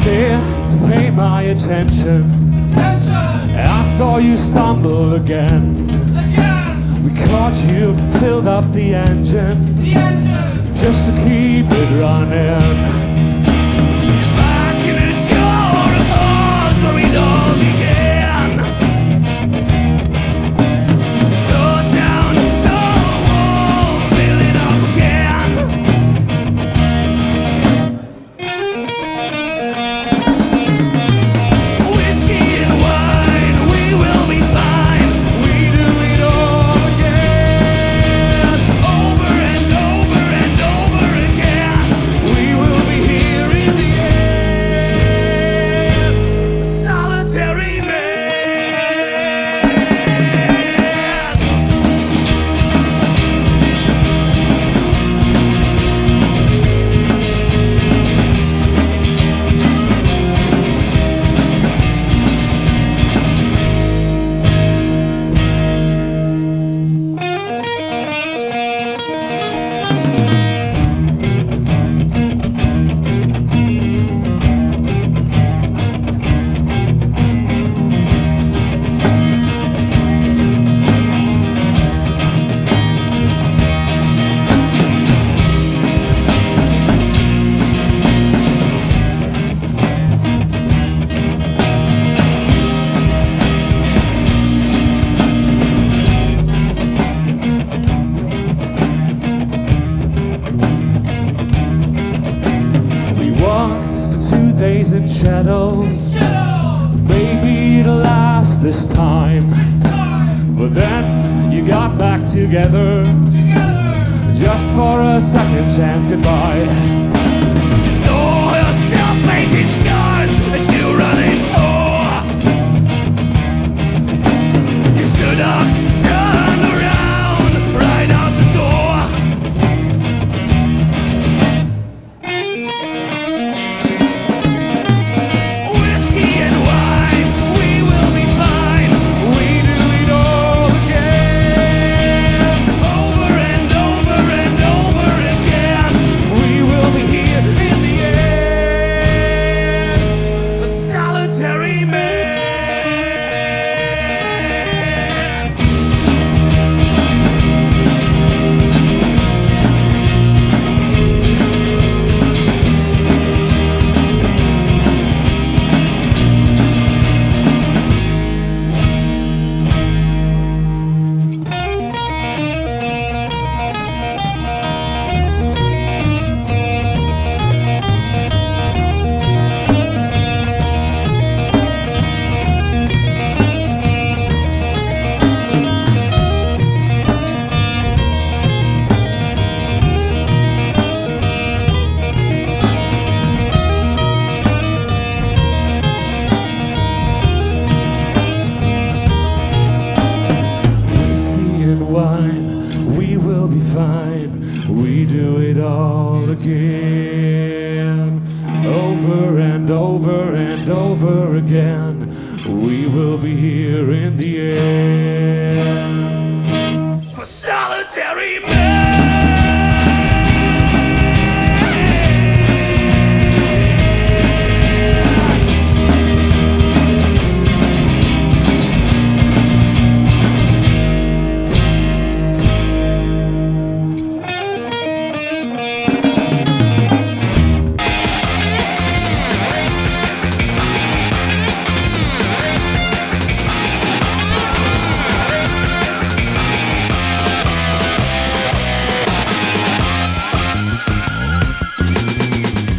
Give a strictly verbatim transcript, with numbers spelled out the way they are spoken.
there to pay my attention. I saw you stumble again. We caught you, filled up the engine, just to keep it running. Back in a jar of hearts where it all began. Throw down the wall, build it up again. Whiskey and wine, we will be fine. We do it all again. Over and over and over again. We will be here in the end. A solitary man. Two days in shadows, maybe it'll last this time. But then you got back together, just for a second chance goodbye. You saw yourself painted scars that you running for. You stood up, turned around, right out the door. Solitary man. Wine, we will be fine. We do it all again, over and over and over again. We will be here in the end. For solitary man.